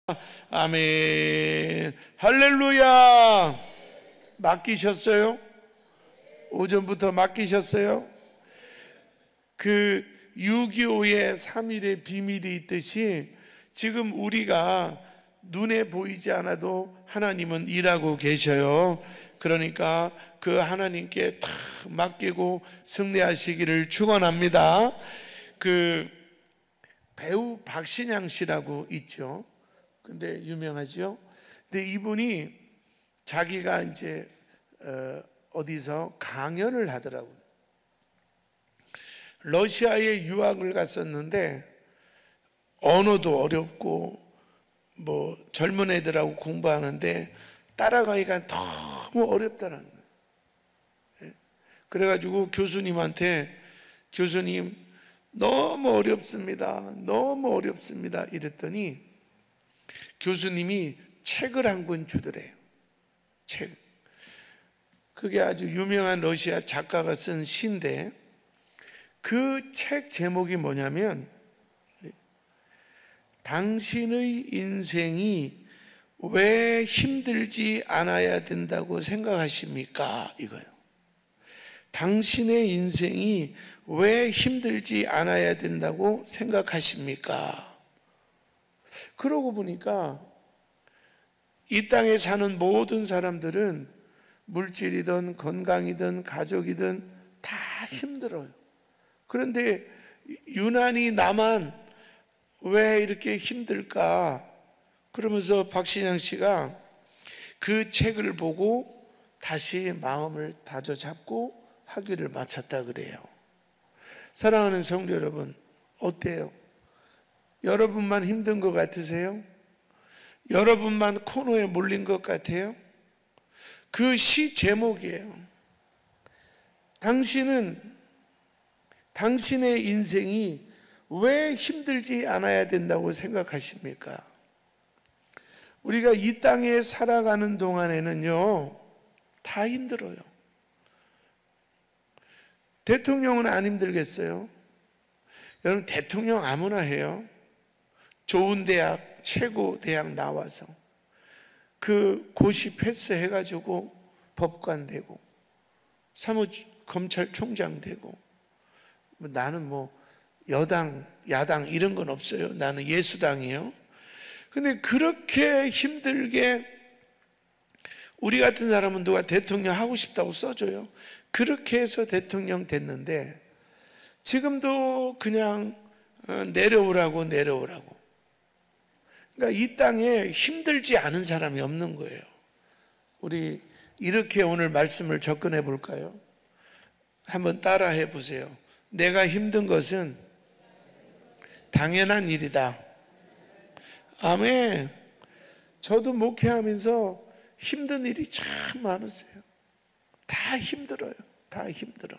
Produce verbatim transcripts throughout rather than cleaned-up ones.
아멘. 할렐루야. 맡기셨어요? 오전부터 맡기셨어요? 그 육이오의 삼일의 비밀이 있듯이 지금 우리가 눈에 보이지 않아도 하나님은 일하고 계셔요. 그러니까 그 하나님께 다 맡기고 승리하시기를 축원합니다. 그 배우 박신양 씨라고 있죠. 근데 유명하죠. 근데 이분이 자기가 이제 어, 어디서 강연을 하더라고요. 러시아에 유학을 갔었는데 언어도 어렵고 뭐 젊은 애들하고 공부하는데 따라가기가 너무 어렵다는 거예요. 그래가지고 교수님한테 교수님 너무 어렵습니다. 너무 어렵습니다. 이랬더니 교수님이 책을 한 권 주더래요. 책. 그게 아주 유명한 러시아 작가가 쓴 시인데 그 책 제목이 뭐냐면 당신의 인생이 왜 힘들지 않아야 된다고 생각하십니까? 이거예요. 당신의 인생이 왜 힘들지 않아야 된다고 생각하십니까? 그러고 보니까 이 땅에 사는 모든 사람들은 물질이든 건강이든 가족이든 다 힘들어요. 그런데 유난히 나만 왜 이렇게 힘들까? 그러면서 박신양 씨가 그 책을 보고 다시 마음을 다져잡고 학위를 마쳤다 그래요. 사랑하는 성도 여러분, 어때요? 여러분만 힘든 것 같으세요? 여러분만 코너에 몰린 것 같아요? 그 시 제목이에요. 당신은 당신의 인생이 왜 힘들지 않아야 된다고 생각하십니까? 우리가 이 땅에 살아가는 동안에는요, 다 힘들어요. 대통령은 안 힘들겠어요? 여러분, 대통령 아무나 해요. 좋은 대학, 최고 대학 나와서 그 고시 패스해가지고 법관 되고 사무검찰총장 되고, 나는 뭐 여당, 야당 이런 건 없어요. 나는 예수당이에요. 근데 그렇게 힘들게 우리 같은 사람은 누가 대통령 하고 싶다고 써줘요. 그렇게 해서 대통령 됐는데 지금도 그냥 내려오라고 내려오라고. 그러니까 이 땅에 힘들지 않은 사람이 없는 거예요. 우리 이렇게 오늘 말씀을 접근해 볼까요? 한번 따라해 보세요. 내가 힘든 것은 당연한 일이다. 아멘. 저도 목회하면서 힘든 일이 참 많으세요. 다 힘들어요. 다 힘들어.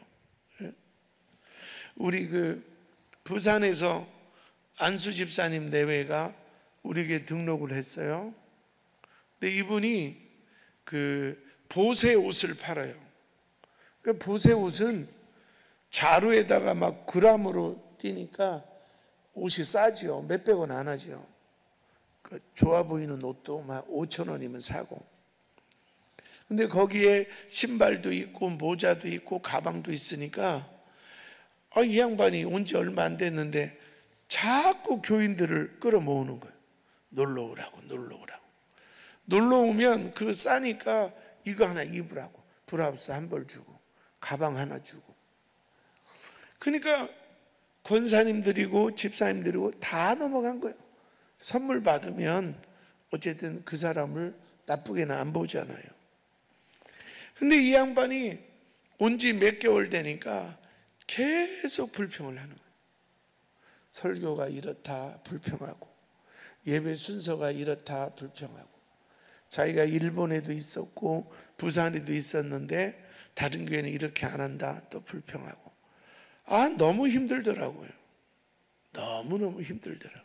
우리 그 부산에서 안수 집사님 내외가 우리에게 등록을 했어요. 근데 이분이 그 보세 옷을 팔아요. 그 보세 옷은 자루에다가 막 그람으로 뛰니까 옷이 싸지요. 몇백 원 안 하죠. 그 좋아 보이는 옷도 막 오천 원이면 사고. 근데 거기에 신발도 있고 모자도 있고 가방도 있으니까 아, 이 양반이 온 지 얼마 안 됐는데 자꾸 교인들을 끌어모으는 거예요. 놀러 오라고 놀러 오라고. 놀러 오면 그거 싸니까 이거 하나 입으라고 브라우스 한 벌 주고 가방 하나 주고. 그러니까 권사님들이고 집사님들이고 다 넘어간 거예요. 선물 받으면 어쨌든 그 사람을 나쁘게는 안 보잖아요. 근데 이 양반이 온 지 몇 개월 되니까 계속 불평을 하는 거예요. 설교가 이렇다 불평하고, 예배 순서가 이렇다 불평하고, 자기가 일본에도 있었고 부산에도 있었는데 다른 교회는 이렇게 안 한다 또 불평하고. 아, 너무 힘들더라고요. 너무너무 힘들더라고요.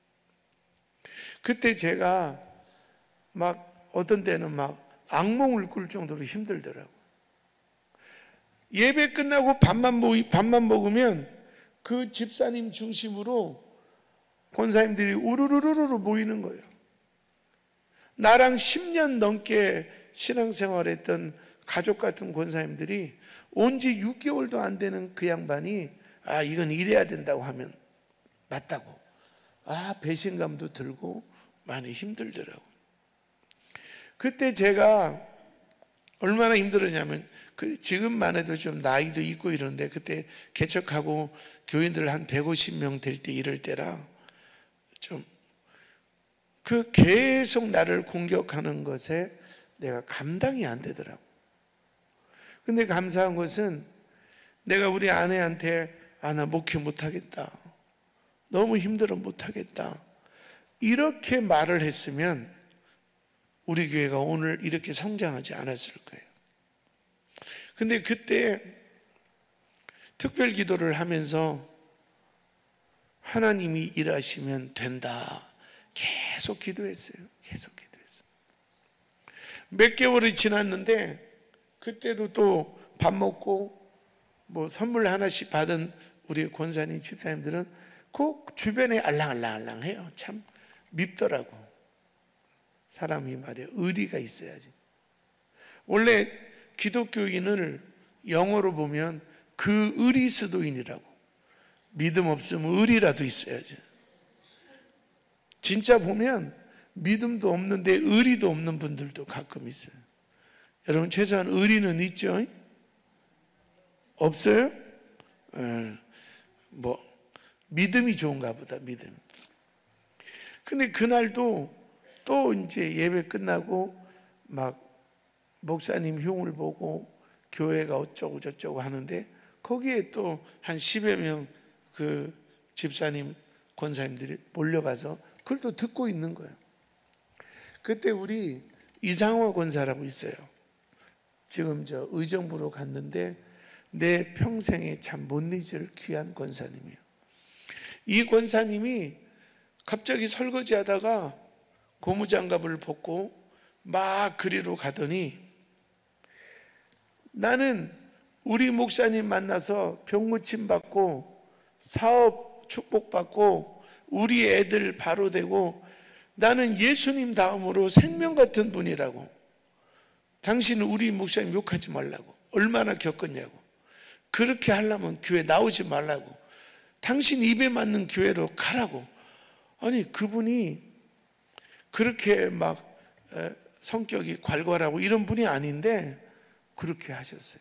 그때 제가 막 어떤 때는 막 악몽을 꿀 정도로 힘들더라고요. 예배 끝나고 밥만, 모이, 밥만 먹으면 그 집사님 중심으로 권사님들이 우르르르르 모이는 거예요. 나랑 십 년 넘게 신앙생활했던 가족 같은 권사님들이 온 지 육 개월도 안 되는 그 양반이 아 이건 이래야 된다고 하면 맞다고, 아 배신감도 들고 많이 힘들더라고요. 그때 제가 얼마나 힘들었냐면, 그 지금만 해도 좀 나이도 있고 이런데 그때 개척하고 교인들 한 백오십 명 될 때 이럴 때라 좀 그 계속 나를 공격하는 것에 내가 감당이 안 되더라고. 근데 감사한 것은 내가 우리 아내한테 아 나 목회 못하겠다, 너무 힘들어 못하겠다 이렇게 말을 했으면 우리 교회가 오늘 이렇게 성장하지 않았을 거예요. 근데 그때 특별 기도를 하면서 하나님이 일하시면 된다 계속 기도했어요. 계속 기도했어요. 몇 개월이 지났는데 그때도 또 밥 먹고 뭐 선물 하나씩 받은 우리 권사님 집사님들은 꼭 주변에 알랑알랑알랑해요. 참 밉더라고. 사람이 말이야 의리가 있어야지. 원래 기독교인을 영어로 보면 그 의리스도인이라고. 믿음 없으면 의리라도 있어야지. 진짜 보면 믿음도 없는데 의리도 없는 분들도 가끔 있어요. 여러분 최소한 의리는 있죠? 없어요? 에, 뭐 믿음이 좋은가 보다. 믿음. 근데 그날도 또 이제 예배 끝나고 막 목사님 흉을 보고 교회가 어쩌고 저쩌고 하는데 거기에 또 한 십여 명 그 집사님 권사님들이 몰려가서 그걸 또 듣고 있는 거예요. 그때 우리 이상호 권사라고 있어요. 지금 저 의정부로 갔는데 내 평생에 참 못 잊을 귀한 권사님이에요. 이 권사님이 갑자기 설거지 하다가 고무장갑을 벗고 막 그리로 가더니 나는 우리 목사님 만나서 병고침 받고 사업 축복받고 우리 애들 바로 되고 나는 예수님 다음으로 생명 같은 분이라고. 당신은 우리 목사님 욕하지 말라고. 얼마나 겪었냐고. 그렇게 하려면 교회 나오지 말라고. 당신 입에 맞는 교회로 가라고. 아니 그분이 그렇게 막 성격이 괄괄하고 이런 분이 아닌데 그렇게 하셨어요.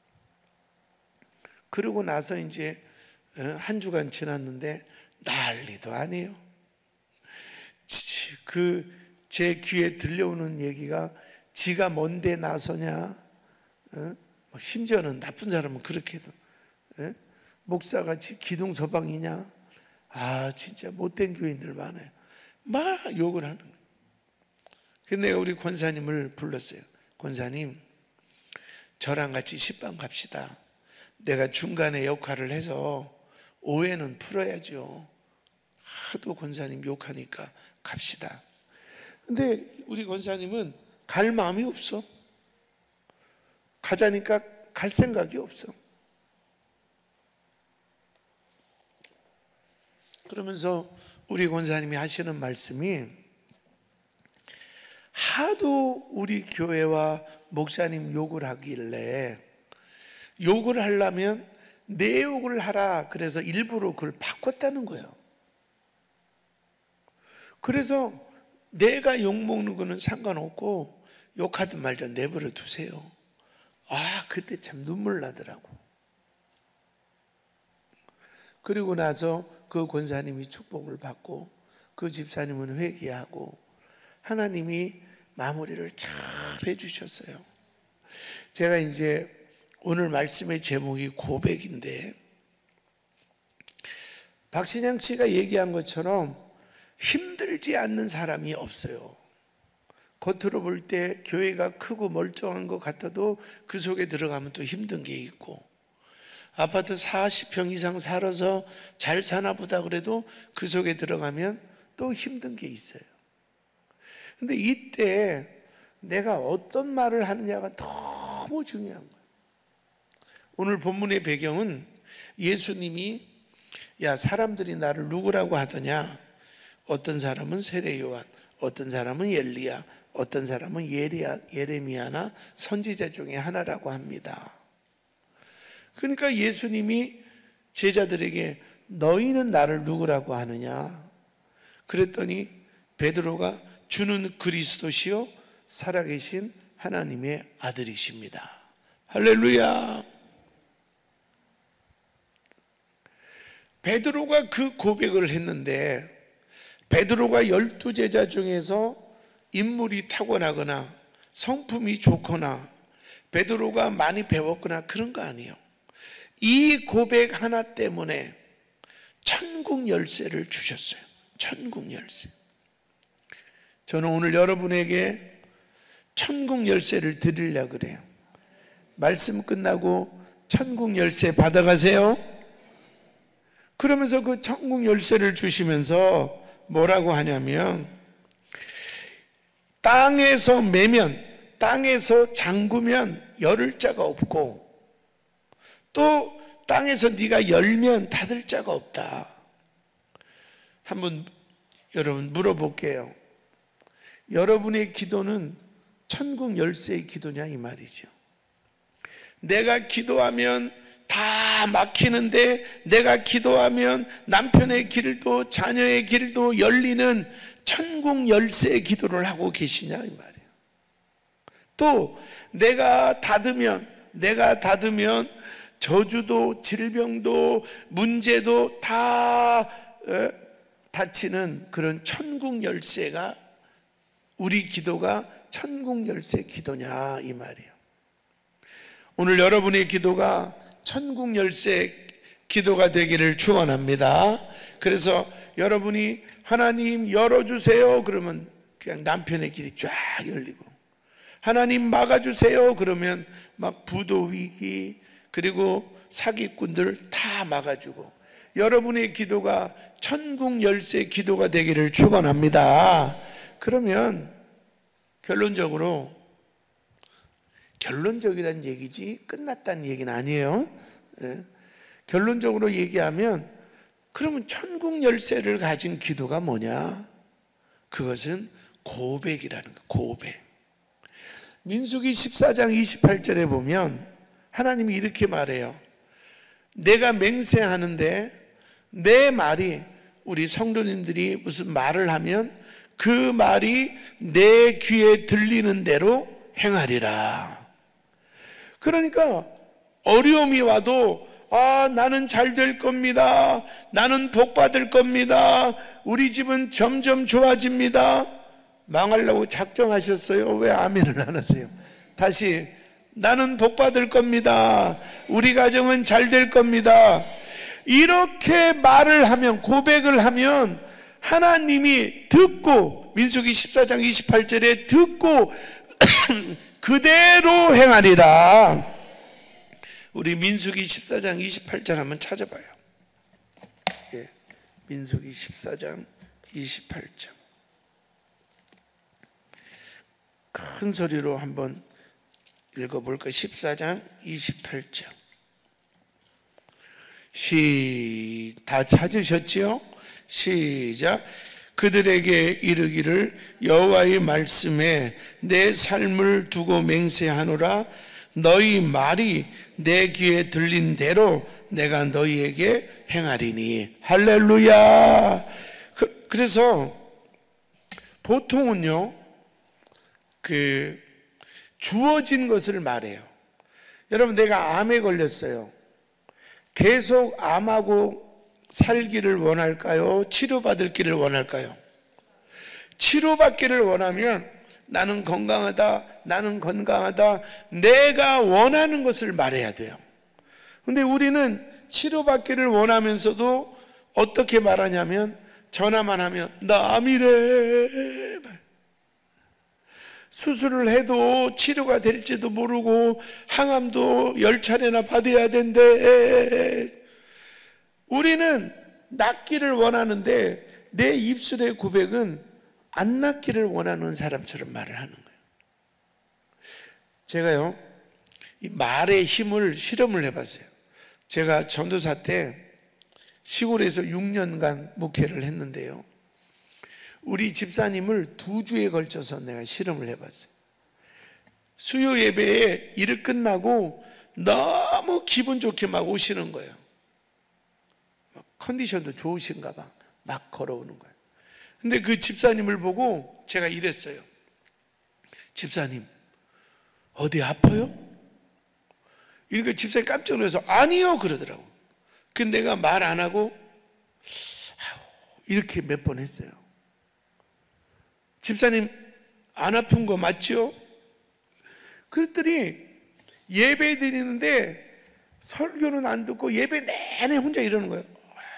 그러고 나서 이제 한 주간 지났는데 난리도 아니에요. 그 제 귀에 들려오는 얘기가 지가 뭔데 나서냐, 심지어는 나쁜 사람은 그렇게 해도 목사가 기둥 서방이냐, 아 진짜 못된 교인들 많아요. 막 욕을 하는 거예요. 근데 내가 우리 권사님을 불렀어요. 권사님 저랑 같이 식빵 갑시다. 내가 중간에 역할을 해서 오해는 풀어야죠. 하도 권사님 욕하니까 갑시다. 근데 우리 권사님은 갈 마음이 없어. 가자니까 갈 생각이 없어. 그러면서 우리 권사님이 하시는 말씀이 하도 우리 교회와 목사님 욕을 하길래 욕을 하려면 내 욕을 하라 그래서 일부러 그걸 바꿨다는 거예요. 그래서 내가 욕먹는 거는 상관없고 욕하든 말든 내버려 두세요. 아 그때 참 눈물 나더라고. 그리고 나서 그 권사님이 축복을 받고 그 집사님은 회개하고 하나님이 마무리를 잘 해주셨어요. 제가 이제 오늘 말씀의 제목이 고백인데 박신양 씨가 얘기한 것처럼 힘들지 않는 사람이 없어요. 겉으로 볼 때 교회가 크고 멀쩡한 것 같아도 그 속에 들어가면 또 힘든 게 있고 아파트 사십 평 이상 살아서 잘 사나 보다 그래도 그 속에 들어가면 또 힘든 게 있어요. 근데 이때 내가 어떤 말을 하느냐가 너무 중요한 거예요. 오늘 본문의 배경은 예수님이 야 사람들이 나를 누구라고 하더냐. 어떤 사람은 세례 요한, 어떤 사람은 엘리야, 어떤 사람은 예리야, 예레미야나 선지자 중에 하나라고 합니다. 그러니까 예수님이 제자들에게 너희는 나를 누구라고 하느냐? 그랬더니 베드로가 주는 그리스도시요 살아계신 하나님의 아들이십니다. 할렐루야. 베드로가 그 고백을 했는데 베드로가 열두 제자 중에서 인물이 타고나거나 성품이 좋거나 베드로가 많이 배웠거나 그런 거 아니에요. 이 고백 하나 때문에 천국 열쇠를 주셨어요. 천국 열쇠. 저는 오늘 여러분에게 천국 열쇠를 드리려고 그래요. 말씀 끝나고 천국 열쇠 받아가세요. 그러면서 그 천국 열쇠를 주시면서 뭐라고 하냐면 땅에서 매면, 땅에서 잠그면 열을 자가 없고 또 땅에서 네가 열면 닫을 자가 없다. 한번 여러분 물어볼게요. 여러분의 기도는 천국 열쇠의 기도냐 이 말이죠. 내가 기도하면 다 막히는데 내가 기도하면 남편의 길도 자녀의 길도 열리는 천국 열쇠의 기도를 하고 계시냐 이 말이에요. 또 내가 닫으면 내가 닫으면 저주도 질병도 문제도 다 닫히는 그런 천국 열쇠가 우리 기도가 천국 열쇠 기도냐 이 말이에요. 오늘 여러분의 기도가 천국 열쇠 기도가 되기를 축원합니다. 그래서 여러분이 하나님 열어주세요 그러면 그냥 남편의 길이 쫙 열리고, 하나님 막아주세요 그러면 막 부도 위기 그리고 사기꾼들 다 막아주고, 여러분의 기도가 천국 열쇠 기도가 되기를 축원합니다. 그러면 결론적으로, 결론적이라는 얘기지 끝났다는 얘기는 아니에요. 예. 결론적으로 얘기하면 그러면 천국 열쇠를 가진 기도가 뭐냐? 그것은 고백이라는 거예요. 고백. 민수기 십사 장 이십팔 절에 보면 하나님이 이렇게 말해요. 내가 맹세하는데 내 말이, 우리 성도님들이 무슨 말을 하면 그 말이 내 귀에 들리는 대로 행하리라. 그러니까 어려움이 와도 아 나는 잘 될 겁니다, 나는 복 받을 겁니다, 우리 집은 점점 좋아집니다. 망하려고 작정하셨어요? 왜 아멘을 안 하세요? 다시, 나는 복 받을 겁니다, 우리 가정은 잘 될 겁니다. 이렇게 말을 하면, 고백을 하면 하나님이 듣고, 민수기 십사 장 이십팔 절에 듣고 그대로 행하리라. 우리 민수기 십사 장 이십팔 절 한번 찾아봐요. 예, 민수기 십사 장 이십팔 절. 큰 소리로 한번 읽어볼까? 십사 장 이십팔 절. 시, 다 찾으셨지요? 시작. 그들에게 이르기를 여호와의 말씀에 내 삶을 두고 맹세하노라. 너희 말이 내 귀에 들린 대로 내가 너희에게 행하리니. 할렐루야. 그, 그래서 보통은요, 그 주어진 것을 말해요. 여러분, 내가 암에 걸렸어요. 계속 암하고 살기를 원할까요? 치료받을 길을 원할까요? 치료받기를 원하면 나는 건강하다, 나는 건강하다, 내가 원하는 것을 말해야 돼요. 근데 우리는 치료받기를 원하면서도 어떻게 말하냐면 전화만 하면 나 암이래. 수술을 해도 치료가 될지도 모르고 항암도 열 차례나 받아야 된대. 우리는 낫기를 원하는데 내 입술의 고백은 안 낫기를 원하는 사람처럼 말을 하는 거예요. 제가요, 이 말의 힘을 실험을 해봤어요. 제가 전도사 때 시골에서 육 년간 목회를 했는데요, 우리 집사님을 두 주에 걸쳐서 내가 실험을 해봤어요. 수요 예배에 일 끝나고 너무 기분 좋게 막 오시는 거예요. 컨디션도 좋으신가 봐. 막 걸어오는 거예요. 근데 그 집사님을 보고 제가 이랬어요. 집사님, 어디 아파요? 이러니까 집사님 깜짝 놀라서 아니요 그러더라고. 근데 내가 말 안 하고 이렇게 몇 번 했어요. 집사님 안 아픈 거 맞죠? 그랬더니 예배 드리는데 설교는 안 듣고 예배 내내 혼자 이러는 거예요.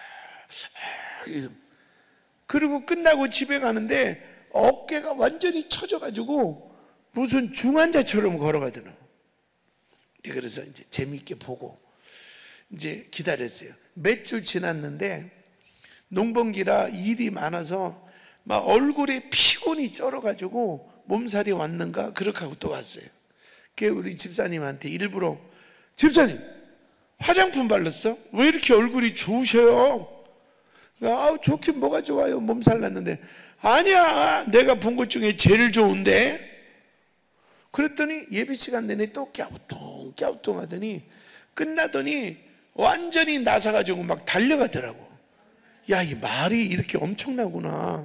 그리고 끝나고 집에 가는데 어깨가 완전히 처져가지고 무슨 중환자처럼 걸어가더라고요. 그래서 이제 재미있게 보고 이제 기다렸어요. 몇 주 지났는데 농번기라 일이 많아서 막 얼굴에 피곤이 쩔어가지고 몸살이 왔는가 그렇게 하고 또 왔어요. 그게 우리 집사님한테 일부러 집사님 화장품 발랐어? 왜 이렇게 얼굴이 좋으셔요? 아우 좋긴 뭐가 좋아요. 몸살 났는데 아니야 내가 본 것 중에 제일 좋은데. 그랬더니 예배 시간 내내 또 갸우뚱 갸우뚱 하더니 끝나더니 완전히 나사가지고 막 달려가더라고. 야, 이 말이 이렇게 엄청나구나.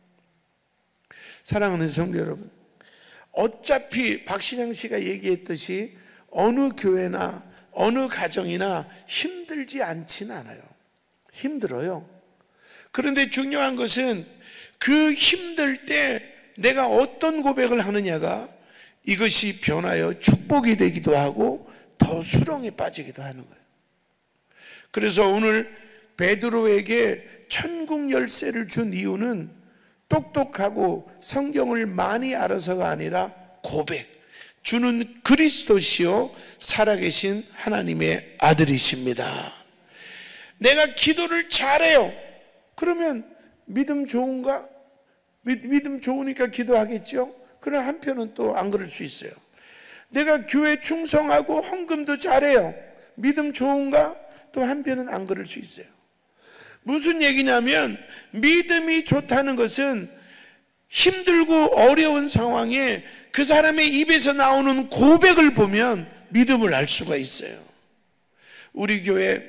사랑하는 성도 여러분, 어차피 박신양 씨가 얘기했듯이 어느 교회나 어느 가정이나 힘들지 않지는 않아요. 힘들어요. 그런데 중요한 것은 그 힘들 때 내가 어떤 고백을 하느냐가 이것이 변하여 축복이 되기도 하고 더 수렁에 빠지기도 하는 거예요. 그래서 오늘 베드로에게 천국 열쇠를 준 이유는 똑똑하고 성경을 많이 알아서가 아니라 고백, 주는 그리스도시요 살아계신 하나님의 아들이십니다. 내가 기도를 잘해요. 그러면 믿음 좋은가? 믿음 좋으니까 기도하겠죠? 그러나 한편은 또 안 그럴 수 있어요. 내가 교회 충성하고 헌금도 잘해요. 믿음 좋은가? 또 한편은 안 그럴 수 있어요. 무슨 얘기냐면 믿음이 좋다는 것은 힘들고 어려운 상황에 그 사람의 입에서 나오는 고백을 보면 믿음을 알 수가 있어요. 우리 교회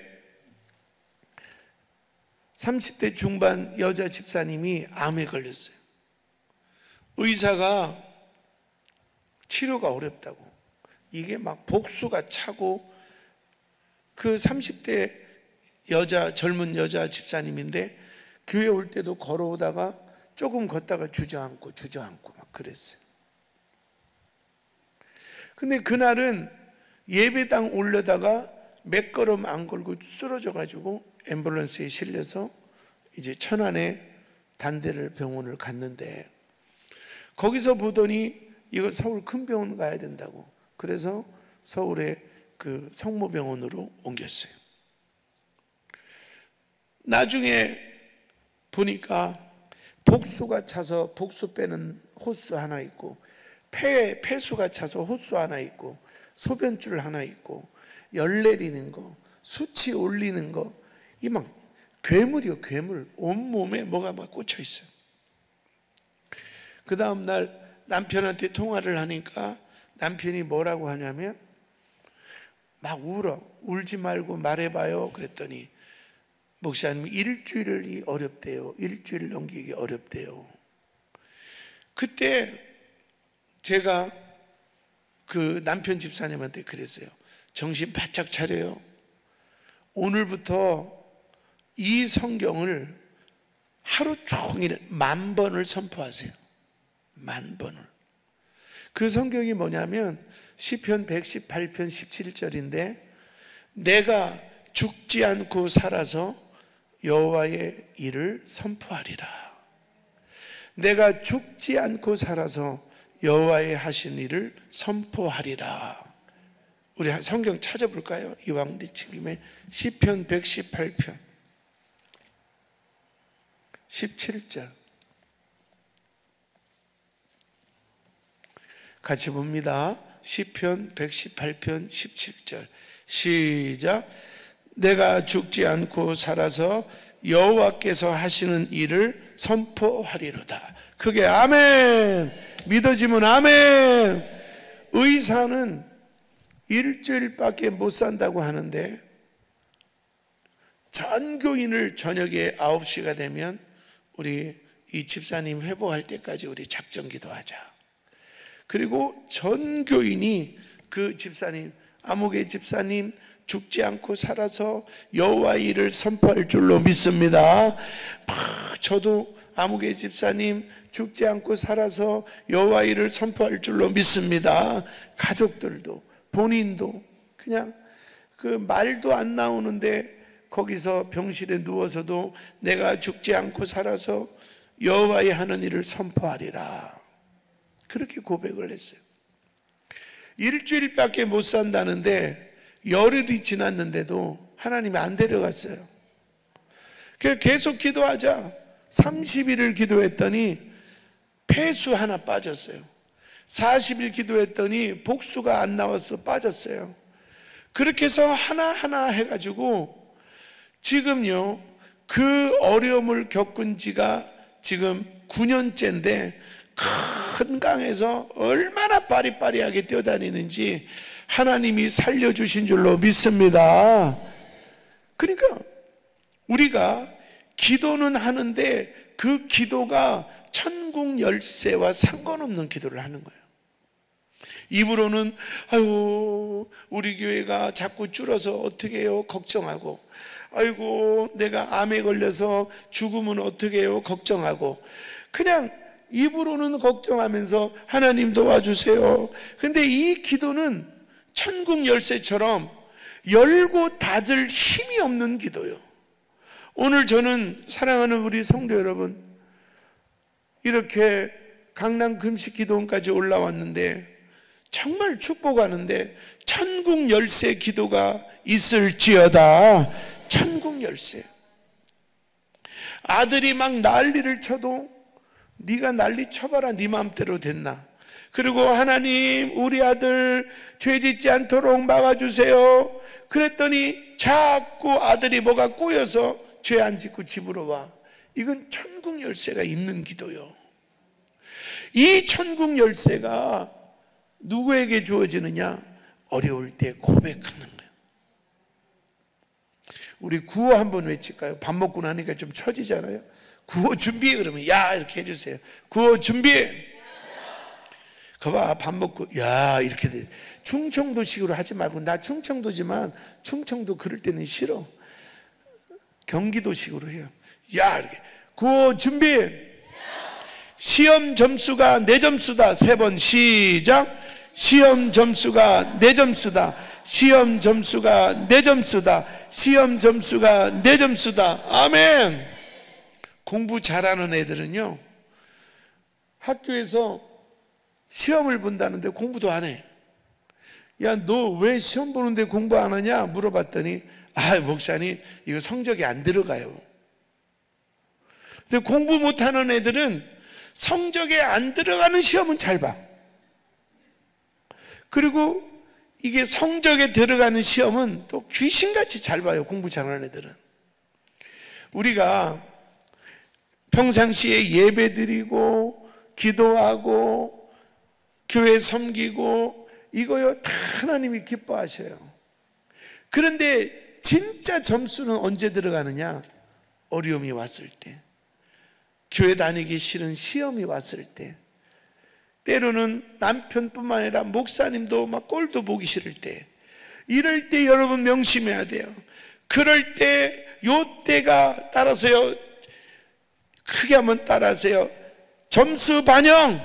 삼십 대 중반 여자 집사님이 암에 걸렸어요. 의사가 치료가 어렵다고, 이게 막 복수가 차고, 그 삼십 대 여자, 젊은 여자 집사님인데 교회 올 때도 걸어오다가 조금 걷다가 주저앉고 주저앉고 막 그랬어요. 근데 그날은 예배당 올려다가 몇 걸음 안 걸고 쓰러져 가지고 앰뷸런스에 실려서 이제 천안에 단대를 병원을 갔는데, 거기서 보더니 이거 서울 큰 병원 가야 된다고, 그래서 서울에 그 성모병원으로 옮겼어요. 나중에 보니까 복수가 차서 복수 빼는 호수 하나 있고, 폐, 폐수가 차서 호수 하나 있고, 소변줄 하나 있고, 열 내리는 거, 수치 올리는 거, 이 막 괴물이요, 괴물. 온몸에 뭐가 막 꽂혀 있어요. 그 다음 날 남편한테 통화를 하니까 남편이 뭐라고 하냐면 막 울어. 울지 말고 말해봐요. 그랬더니 목사님이 일주일이 어렵대요. 일주일 넘기기 어렵대요. 그때 제가 그 남편 집사님한테 그랬어요. 정신 바짝 차려요. 오늘부터 이 성경을 하루 종일 만 번을 선포하세요. 만 번을. 그 성경이 뭐냐면 시편 백십팔 편 십칠 절인데, 내가 죽지 않고 살아서 여호와의 일을 선포하리라. 내가 죽지 않고 살아서 여호와의 하신 일을 선포하리라. 우리 성경 찾아볼까요? 이왕 내친 김에 시편 백십팔 편 십칠 절 같이 봅니다. 시편 백십팔 편 십칠 절 시작. 내가 죽지 않고 살아서 여호와께서 하시는 일을 선포하리로다. 그게 아멘. 믿어지면 아멘. 의사는 일주일밖에 못 산다고 하는데 전교인을 저녁에 아홉 시가 되면 우리 이 집사님 회복할 때까지 우리 작전 기도하자. 그리고 전교인이 그 집사님, 아무개 집사님 죽지 않고 살아서 여호와의 일을 선포할 줄로 믿습니다. 막 저도 아무개 집사님 죽지 않고 살아서 여호와의 일을 선포할 줄로 믿습니다. 가족들도 본인도 그냥 그 말도 안 나오는데 거기서 병실에 누워서도 내가 죽지 않고 살아서 여호와의 하는 일을 선포하리라. 그렇게 고백을 했어요. 일주일밖에 못 산다는데 열흘이 지났는데도 하나님이 안 데려갔어요. 그래서 계속 기도하자. 삼십 일을 기도했더니 폐수 하나 빠졌어요. 사십 일 기도했더니 복수가 안 나와서 빠졌어요. 그렇게 해서 하나하나 해가지고 지금요 그 어려움을 겪은 지가 지금 구 년째인데 큰 강에서 얼마나 빠리빠리하게 뛰어다니는지 하나님이 살려주신 줄로 믿습니다. 그러니까 우리가 기도는 하는데 그 기도가 천국 열쇠와 상관없는 기도를 하는 거예요. 입으로는 아유 우리 교회가 자꾸 줄어서 어떻게 해요 걱정하고, 아이고 내가 암에 걸려서 죽으면 어떻게 해요 걱정하고, 그냥 입으로는 걱정하면서 하나님 도와주세요. 근데 이 기도는 천국 열쇠처럼 열고 닫을 힘이 없는 기도예요. 오늘 저는 사랑하는 우리 성도 여러분, 이렇게 강남 금식 기도원까지 올라왔는데 정말 축복하는데 천국 열쇠 기도가 있을지어다. 천국 열쇠. 아들이 막 난리를 쳐도 네가 난리 쳐봐라 네 마음대로 됐나. 그리고 하나님 우리 아들 죄 짓지 않도록 막아주세요. 그랬더니 자꾸 아들이 뭐가 꼬여서 죄 안 짓고 집으로 와. 이건 천국 열쇠가 있는 기도요. 이 천국 열쇠가 누구에게 주어지느냐? 어려울 때 고백하는 거예요. 우리 구호 한번 외칠까요? 밥 먹고 나니까 좀 처지잖아요. 구호 준비해. 그러면 야 이렇게 해주세요. 구호 준비해. 거봐 밥 먹고 야 이렇게 돼. 충청도식으로 하지 말고, 나 충청도지만 충청도 그럴 때는 싫어. 경기도식으로 해요. 야 이렇게. 구호 준비. 시험 점수가 내 점수다. 세 번 시작. 시험 점수가 내 점수다. 시험 점수가 내 점수다. 시험 점수가 내 점수다. 아멘. 공부 잘하는 애들은요 학교에서 시험을 본다는데 공부도 안 해. 야 너 왜 시험 보는데 공부 안 하냐 물어봤더니 아 목사님 이거 성적이 안 들어가요. 근데 공부 못하는 애들은 성적에 안 들어가는 시험은 잘 봐. 그리고 이게 성적에 들어가는 시험은 또 귀신같이 잘 봐요. 공부 잘하는 애들은. 우리가 평상시에 예배 드리고 기도하고 교회 섬기고 이거요 다 하나님이 기뻐하셔요. 그런데 진짜 점수는 언제 들어가느냐? 어려움이 왔을 때, 교회 다니기 싫은 시험이 왔을 때, 때로는 남편뿐만 아니라 목사님도 막 꼴도 보기 싫을 때, 이럴 때 여러분 명심해야 돼요. 그럴 때 요 때가 따라서요 크게 한번 따라하세요. 점수 반영.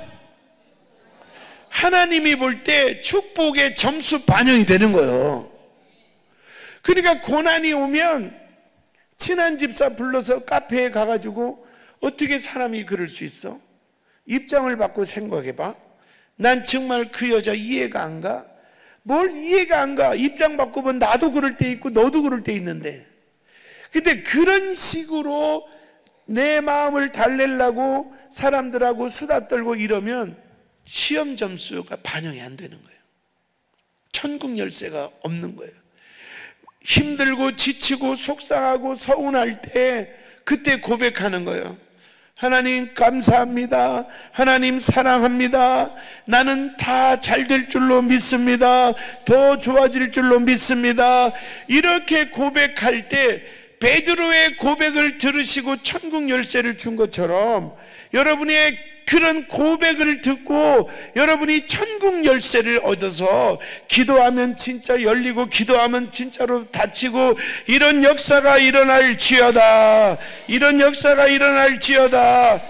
하나님이 볼 때 축복의 점수 반영이 되는 거예요. 그러니까 고난이 오면 친한 집사 불러서 카페에 가가지고 어떻게 사람이 그럴 수 있어? 입장을 바꿔 생각해봐. 난 정말 그 여자 이해가 안 가? 뭘 이해가 안 가? 입장 바꾸면 나도 그럴 때 있고 너도 그럴 때 있는데. 근데 그런 식으로 내 마음을 달래려고 사람들하고 수다 떨고 이러면 시험 점수가 반영이 안 되는 거예요. 천국 열쇠가 없는 거예요. 힘들고 지치고 속상하고 서운할 때 그때 고백하는 거예요. 하나님 감사합니다. 하나님 사랑합니다. 나는 다 잘 될 줄로 믿습니다. 더 좋아질 줄로 믿습니다. 이렇게 고백할 때 베드로의 고백을 들으시고 천국 열쇠를 준 것처럼 여러분의 그런 고백을 듣고 여러분이 천국 열쇠를 얻어서 기도하면 진짜 열리고 기도하면 진짜로 닫히고 이런 역사가 일어날지어다. 이런 역사가 일어날지어다.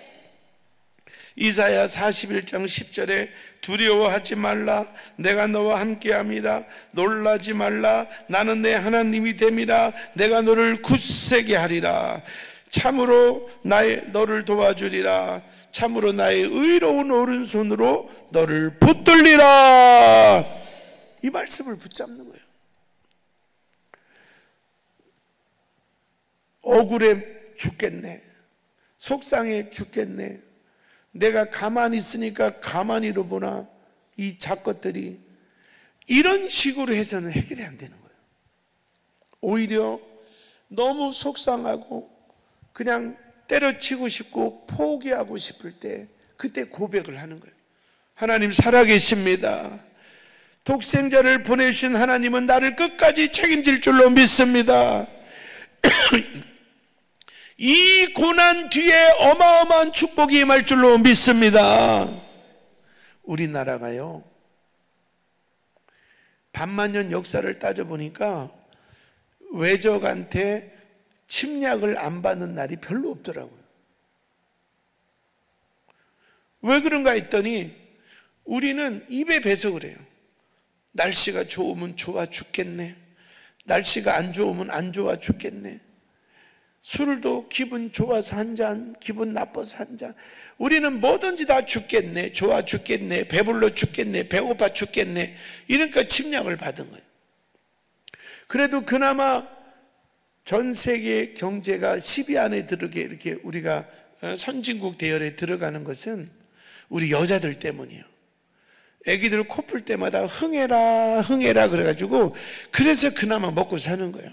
이사야 사십일 장 십 절에 두려워하지 말라. 내가 너와 함께합니다. 놀라지 말라. 나는 내 하나님이 됨이라. 내가 너를 굳세게 하리라. 참으로 나의 너를 도와주리라. 참으로 나의 의로운 오른손으로 너를 붙들리라. 이 말씀을 붙잡는 거예요. 억울해 죽겠네. 속상해 죽겠네. 내가 가만히 있으니까 가만히로 보나. 이 작것들이 이런 식으로 해서는 해결이 안 되는 거예요. 오히려 너무 속상하고 그냥 때려치고 싶고 포기하고 싶을 때 그때 고백을 하는 거예요. 하나님 살아계십니다. 독생자를 보내주신 하나님은 나를 끝까지 책임질 줄로 믿습니다. 이 고난 뒤에 어마어마한 축복이 임할 줄로 믿습니다. 우리나라가요, 반만년 역사를 따져보니까 외적한테 침략을 안 받는 날이 별로 없더라고요. 왜 그런가 했더니 우리는 입에 배서 그래요. 날씨가 좋으면 좋아 죽겠네. 날씨가 안 좋으면 안 좋아 죽겠네. 술도 기분 좋아서 한 잔, 기분 나빠서 한 잔. 우리는 뭐든지 다 죽겠네, 좋아 죽겠네, 배불러 죽겠네, 배고파 죽겠네. 이러니까 침략을 받은 거예요. 그래도 그나마 전 세계 경제가 십 위 안에 들어게 이렇게 우리가 선진국 대열에 들어가는 것은 우리 여자들 때문이에요. 애기들 코 풀 때마다 흥해라 흥해라 그래가지고 그래서 그나마 먹고 사는 거예요.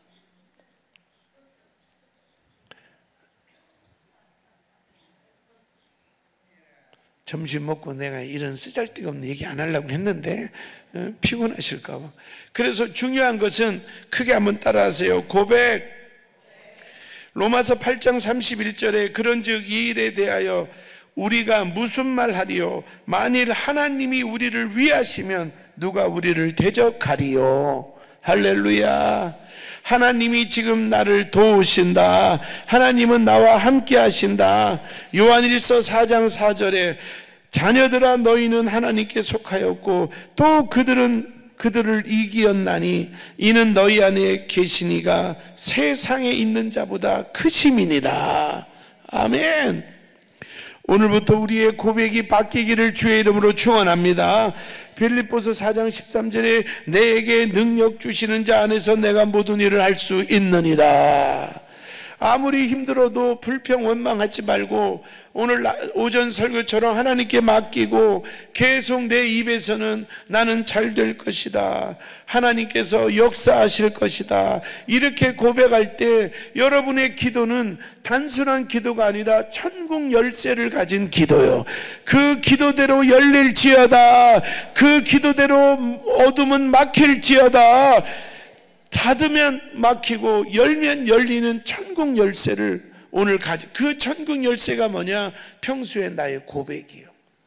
점심 먹고 내가 이런 쓰잘데없는 얘기 안 하려고 했는데 어, 피곤하실까 봐. 그래서 중요한 것은 크게 한번 따라하세요. 고백. 로마서 팔 장 삼십일 절에 그런즉 이 일에 대하여 우리가 무슨 말 하리요? 만일 하나님이 우리를 위하시면 누가 우리를 대적하리요? 할렐루야. 하나님이 지금 나를 도우신다. 하나님은 나와 함께 하신다. 요한일서 사 장 사 절에 자녀들아 너희는 하나님께 속하였고 또 그들은 그들을 이기었나니 이는 너희 안에 계시니가 세상에 있는 자보다 크심이니라. 아멘. 오늘부터 우리의 고백이 바뀌기를 주의 이름으로 축원합니다. 빌립보서 사 장 십삼 절에 내게 능력 주시는 자 안에서 내가 모든 일을 할 수 있느니라. 아무리 힘들어도 불평 원망하지 말고 오늘 오전 설교처럼 하나님께 맡기고 계속 내 입에서는 나는 잘 될 것이다, 하나님께서 역사하실 것이다, 이렇게 고백할 때 여러분의 기도는 단순한 기도가 아니라 천국 열쇠를 가진 기도요. 그 기도대로 열릴지어다. 그 기도대로 어둠은 막힐지어다. 닫으면 막히고 열면 열리는 천국 열쇠를 오늘 가지. 그 천국 열쇠가 뭐냐? 평소에 나의 고백이요.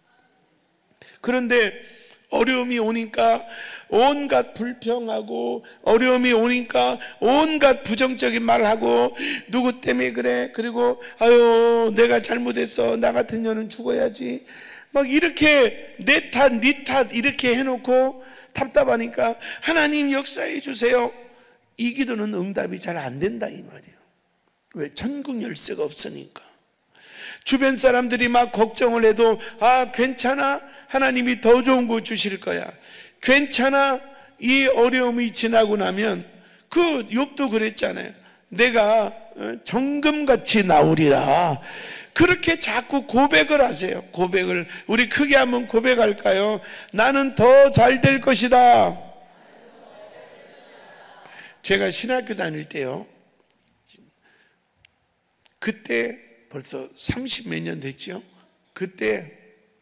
그런데 어려움이 오니까 온갖 불평하고 어려움이 오니까 온갖 부정적인 말하고 누구 때문에 그래? 그리고 아유 내가 잘못했어. 나 같은 년은 죽어야지. 막 이렇게 내 탓, 네 탓 이렇게 해놓고 답답하니까 하나님 역사해 주세요. 이 기도는 응답이 잘 안 된다 이 말이에요. 왜? 천국 열쇠가 없으니까. 주변 사람들이 막 걱정을 해도 아 괜찮아, 하나님이 더 좋은 거 주실 거야, 괜찮아. 이 어려움이 지나고 나면 그 욥도 그랬잖아요. 내가 정금같이 나오리라. 그렇게 자꾸 고백을 하세요. 고백을 우리 크게 한번 고백할까요? 나는 더 잘 될 것이다. 제가 신학교 다닐 때요, 그때 벌써 삼십 몇 년 됐죠. 그때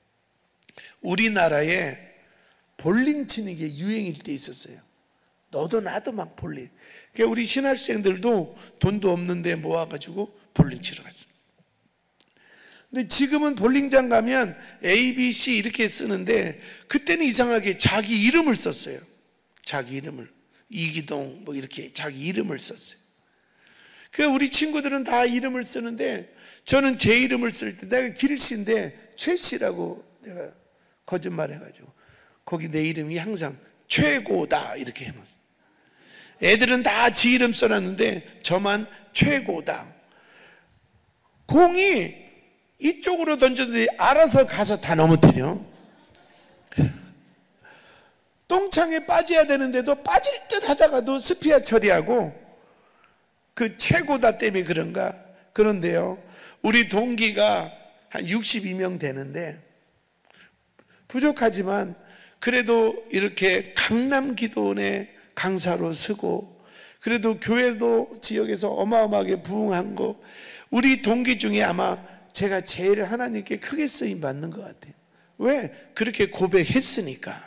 우리나라에 볼링 치는 게 유행일 때 있었어요. 너도 나도 막 볼링. 그러니까 우리 신학생들도 돈도 없는데 모아가지고 볼링 치러 갔습니다. 근데 지금은 볼링장 가면 A, B, C 이렇게 쓰는데 그때는 이상하게 자기 이름을 썼어요. 자기 이름을. 이기동 뭐 이렇게 자기 이름을 썼어요. 그 우리 친구들은 다 이름을 쓰는데 저는 제 이름을 쓸 때 내가 길씨인데 최씨라고 내가 거짓말 해가지고 거기 내 이름이 항상 최고다 이렇게 해놨어요. 애들은 다 지 이름 써놨는데 저만 최고다. 공이 이쪽으로 던졌는데 알아서 가서 다 넘어뜨려. 똥창에 빠져야 되는데도 빠질 듯 하다가도 스피어 처리하고 그 최고다 때문에 그런가? 그런데요, 우리 동기가 한 육십이 명 되는데 부족하지만 그래도 이렇게 강남기도원에 강사로 쓰고 그래도 교회도 지역에서 어마어마하게 부흥한 거, 우리 동기 중에 아마 제가 제일 하나님께 크게 쓰임 받는 것 같아요. 왜? 그렇게 고백했으니까.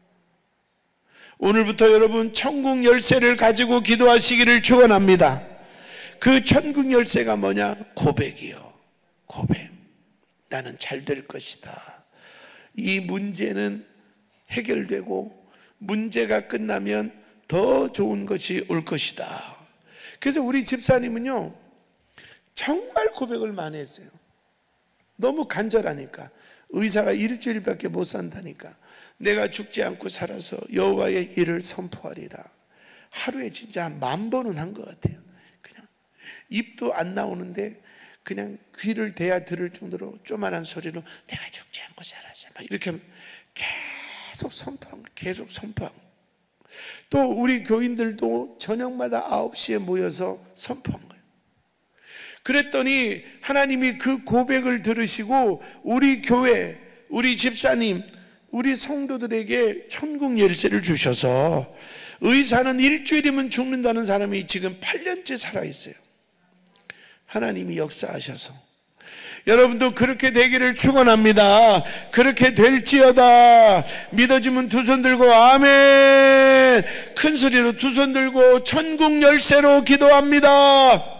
오늘부터 여러분 천국 열쇠를 가지고 기도하시기를 축원합니다. 그 천국 열쇠가 뭐냐? 고백이요. 고백. 나는 잘 될 것이다. 이 문제는 해결되고 문제가 끝나면 더 좋은 것이 올 것이다. 그래서 우리 집사님은요 정말 고백을 많이 했어요. 너무 간절하니까. 의사가 일주일밖에 못 산다니까 내가 죽지 않고 살아서 여호와의 일을 선포하리라. 하루에 진짜 한 만 번은 한 것 같아요. 그냥 입도 안 나오는데 그냥 귀를 대야 들을 정도로 조만한 소리로 내가 죽지 않고 살았어 막 이렇게 계속 선포한 거예요. 계속 선포한 거예요. 또 우리 교인들도 저녁마다 아홉 시에 모여서 선포한 거예요. 그랬더니 하나님이 그 고백을 들으시고 우리 교회, 우리 집사님, 우리 성도들에게 천국 열쇠를 주셔서 의사는 일주일이면 죽는다는 사람이 지금 팔 년째 살아있어요. 하나님이 역사하셔서 여러분도 그렇게 되기를 축원합니다. 그렇게 될지어다. 믿어지면 두 손 들고 아멘. 큰 소리로 두 손 들고 천국 열쇠로 기도합니다.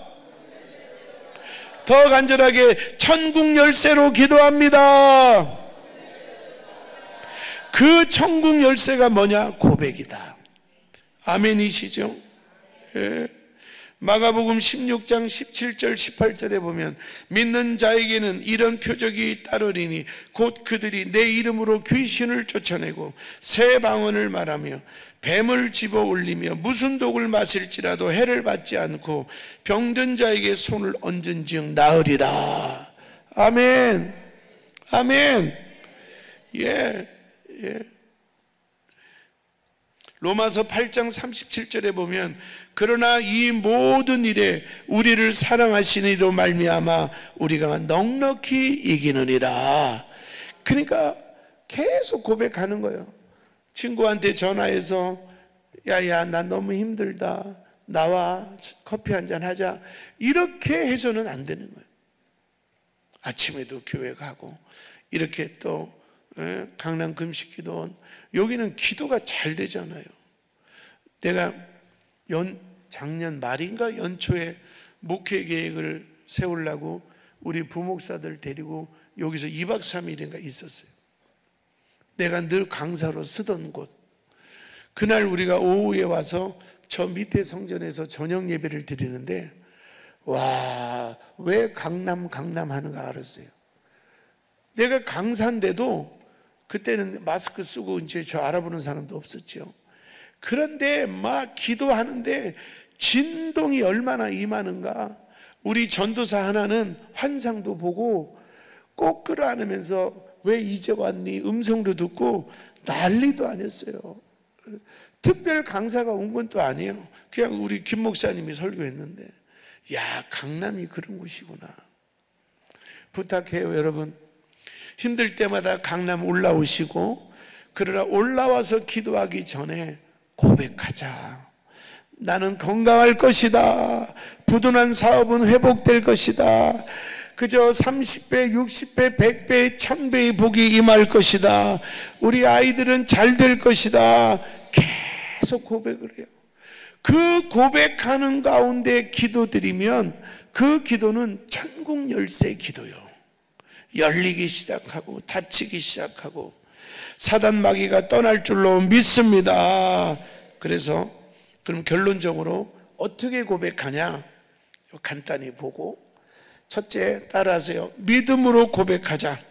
더 간절하게 천국 열쇠로 기도합니다. 그 천국 열쇠가 뭐냐? 고백이다. 아멘이시죠? 예. 마가복음 십육 장 십칠 절 십팔 절에 보면 믿는 자에게는 이런 표적이 따르리니 곧 그들이 내 이름으로 귀신을 쫓아내고 새 방언을 말하며 뱀을 집어 올리며 무슨 독을 마실지라도 해를 받지 않고 병든 자에게 손을 얹은즉 나으리라. 아멘. 아멘. 예. 예. 로마서 팔 장 삼십칠 절에 보면 그러나 이 모든 일에 우리를 사랑하시는 이로 말미암아 우리가 넉넉히 이기느니라. 그러니까 계속 고백하는 거예요. 친구한테 전화해서 야야 나 너무 힘들다, 나와 커피 한잔 하자, 이렇게 해서는 안 되는 거예요. 아침에도 교회 가고 이렇게 또 강남 금식기도원, 여기는 기도가 잘 되잖아요. 내가 연, 작년 말인가 연초에 목회 계획을 세우려고 우리 부목사들 데리고 여기서 이 박 삼 일인가 있었어요. 내가 늘 강사로 쓰던 곳. 그날 우리가 오후에 와서 저 밑에 성전에서 저녁 예배를 드리는데 와, 왜 강남 강남 하는가 알았어요. 내가 강사인데도 그때는 마스크 쓰고 이제 저 알아보는 사람도 없었죠. 그런데 막 기도하는데 진동이 얼마나 임하는가. 우리 전도사 하나는 환상도 보고 꼭 끌어안으면서 왜 이제 왔니? 음성도 듣고 난리도 아니었어요. 특별 강사가 온 건 또 아니에요. 그냥 우리 김 목사님이 설교했는데, 야, 강남이 그런 곳이구나. 부탁해요, 여러분. 힘들 때마다 강남 올라오시고, 그러나 올라와서 기도하기 전에 고백하자. 나는 건강할 것이다. 부도난 사업은 회복될 것이다. 그저 삼십 배, 육십 배, 백 배, 천 배의 복이 임할 것이다. 우리 아이들은 잘 될 것이다. 계속 고백을 해요. 그 고백하는 가운데 기도드리면 그 기도는 천국 열쇠 기도요. 열리기 시작하고 닫히기 시작하고 사단 마귀가 떠날 줄로 믿습니다. 그래서 그럼 결론적으로 어떻게 고백하냐? 간단히 보고, 첫째, 따라하세요. 믿음으로 고백하자.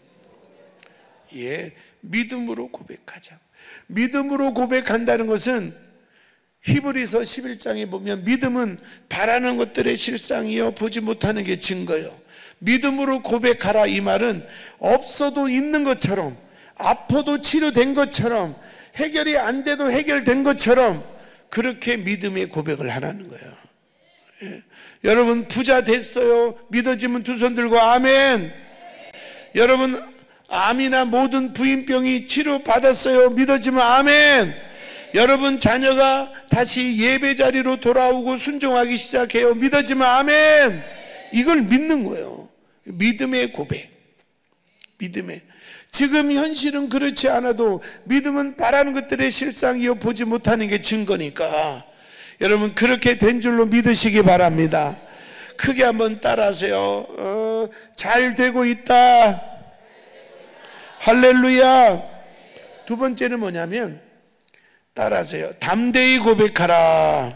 예, 믿음으로 고백하자. 믿음으로 고백한다는 것은 히브리서 십일 장에 보면 믿음은 바라는 것들의 실상이요 보지 못하는 게 증거요. 믿음으로 고백하라, 이 말은 없어도 있는 것처럼, 아파도 치료된 것처럼, 해결이 안 돼도 해결된 것처럼 그렇게 믿음의 고백을 하라는 거예요. 예. 여러분 부자 됐어요. 믿어지면 두 손 들고 아멘. 여러분 암이나 모든 부인병이 치료받았어요. 믿어지면 아멘. 여러분 자녀가 다시 예배 자리로 돌아오고 순종하기 시작해요. 믿어지면 아멘. 이걸 믿는 거예요. 믿음의 고백. 믿음의. 지금 현실은 그렇지 않아도 믿음은 바라는 것들의 실상이요 보지 못하는 게 증거니까 여러분 그렇게 된 줄로 믿으시기 바랍니다. 크게 한번 따라하세요. 어, 잘 되고 있다. 할렐루야. 두 번째는 뭐냐면 따라하세요. 담대히 고백하라.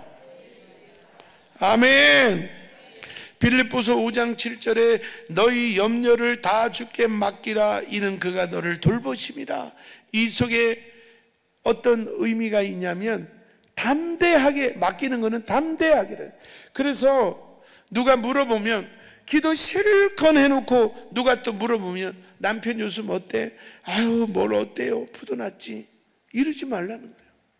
아멘. 빌립보서 오 장 칠 절에 너희 염려를 다 주께 맡기라. 이는 그가 너를 돌보심이라. 이 속에 어떤 의미가 있냐면 담대하게 맡기는 것은 담대하게. 그래서 누가 물어보면 기도 실컷 해놓고 누가 또 물어보면 남편 요즘 어때? 아유 뭘 어때요? 부도났지. 이러지 말라는 거예요.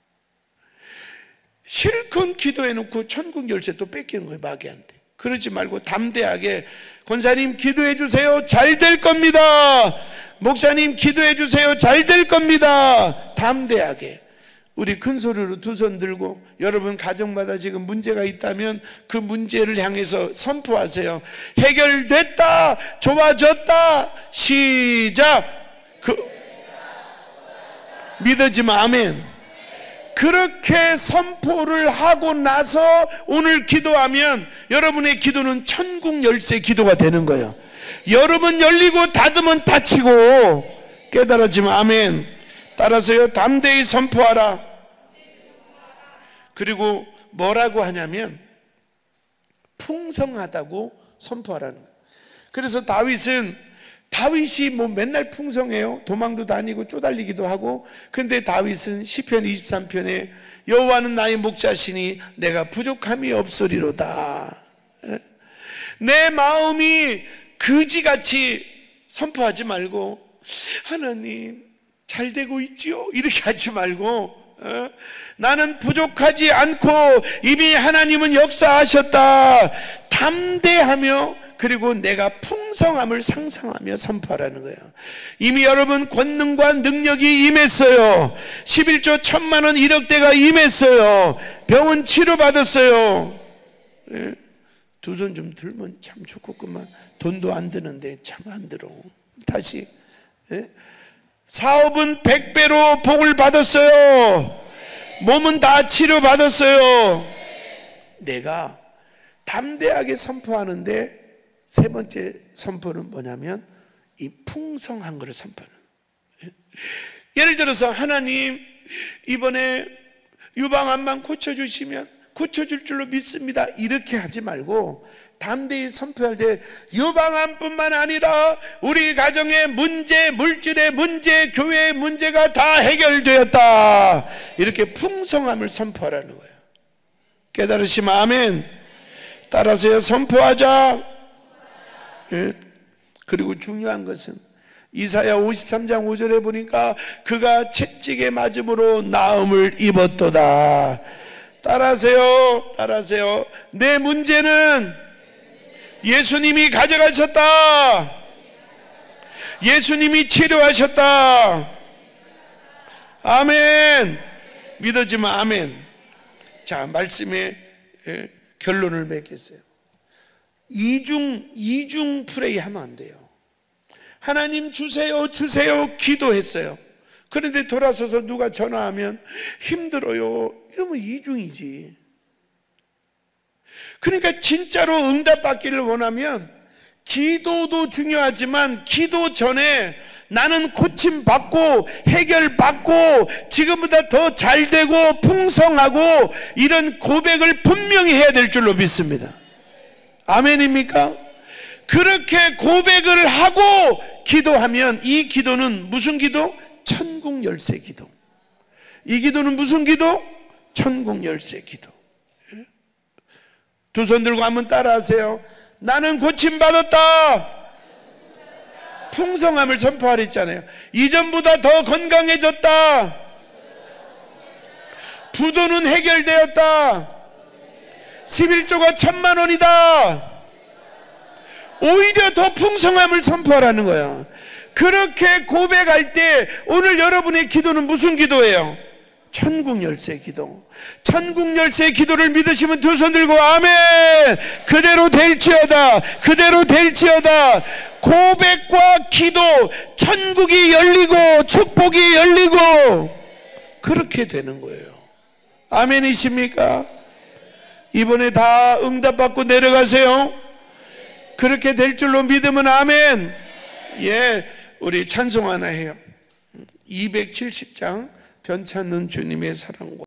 실컷 기도해놓고 천국 열쇠 또 뺏기는 거예요, 마귀한테. 그러지 말고 담대하게 권사님 기도해 주세요. 잘 될 겁니다. 목사님 기도해 주세요. 잘 될 겁니다. 담대하게. 우리 큰 소리로 두 손 들고 여러분 가정마다 지금 문제가 있다면 그 문제를 향해서 선포하세요. 해결됐다. 좋아졌다. 시작. 그, 믿어지면 아멘. 그렇게 선포를 하고 나서 오늘 기도하면 여러분의 기도는 천국 열쇠 기도가 되는 거예요. 여러분 열리고 닫으면 닫히고 깨달아지면 아멘. 따라서요 담대히 선포하라. 그리고 뭐라고 하냐면 풍성하다고 선포하라는 거예요. 그래서 다윗은 다윗이 뭐 맨날 풍성해요. 도망도 다니고 쪼달리기도 하고. 근데 다윗은 시편 이십삼 편에 여호와는 나의 목자시니 내가 부족함이 없으리로다. 내 마음이 그지같이 선포하지 말고 하나님 잘 되고 있지요? 이렇게 하지 말고 어? 나는 부족하지 않고 이미 하나님은 역사하셨다. 담대하며 그리고 내가 풍성함을 상상하며 선포하라는 거예요. 이미 여러분 권능과 능력이 임했어요. 십일조 천만 원 일억대가 임했어요. 병원 치료받았어요. 예? 두 손 좀 들면 참 좋겠구만. 돈도 안 드는데 참 안 들어. 다시 예? 사업은 백 배로 복을 받았어요. 몸은 다 치료받았어요. 내가 담대하게 선포하는데 세 번째 선포는 뭐냐면 이 풍성한 것을 선포하는 거예요. 예를 들어서 하나님 이번에 유방암만 고쳐주시면 고쳐줄 줄로 믿습니다. 이렇게 하지 말고 담대히 선포할 때 유방암뿐만 아니라 우리 가정의 문제, 물질의 문제, 교회의 문제가 다 해결되었다. 이렇게 풍성함을 선포하라는 거예요. 깨달으시면 아멘. 따라서요 선포하자. 예? 그리고 중요한 것은 이사야 오십삼 장 오 절에 보니까 그가 채찍에 맞음으로 나음을 입었도다. 따라하세요. 따라하세요. 내 문제는 예수님이 가져가셨다. 예수님이 치료하셨다. 아멘. 믿어지면 아멘. 자, 말씀의 결론을 맺겠어요. 이중, 이중 프레이 하면 안 돼요. 하나님 주세요, 주세요 기도했어요. 그런데 돌아서서 누가 전화하면 힘들어요 이러면 이중이지. 그러니까 진짜로 응답받기를 원하면 기도도 중요하지만 기도 전에 나는 고침받고 해결받고 지금보다 더 잘되고 풍성하고 이런 고백을 분명히 해야 될 줄로 믿습니다. 아멘입니까? 그렇게 고백을 하고 기도하면 이 기도는 무슨 기도? 천국 열쇠 기도. 이 기도는 무슨 기도? 천국 열쇠 기도. 두 손 들고 한번 따라하세요. 나는 고침받았다. 풍성함을 선포하라 했잖아요. 이전보다 더 건강해졌다. 부도는 해결되었다. 십일조가 천만 원이다. 오히려 더 풍성함을 선포하라는 거야. 그렇게 고백할 때 오늘 여러분의 기도는 무슨 기도예요? 천국 열쇠 기도. 천국 열쇠 기도를 믿으시면 두 손 들고 아멘. 그대로 될지어다. 그대로 될지어다. 고백과 기도, 천국이 열리고 축복이 열리고 그렇게 되는 거예요. 아멘이십니까? 이번에 다 응답받고 내려가세요. 그렇게 될 줄로 믿으면 아멘. 예, 우리 찬송 하나 해요. 이백칠십 장 변찮는 주님의 사랑과